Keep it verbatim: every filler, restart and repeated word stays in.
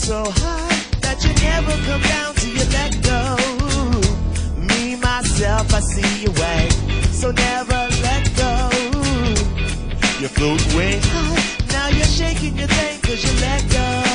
so high that you never come down till you let go. Me, myself, I see your way, so never let go. You float way high, now you're shaking your thing cause you let go.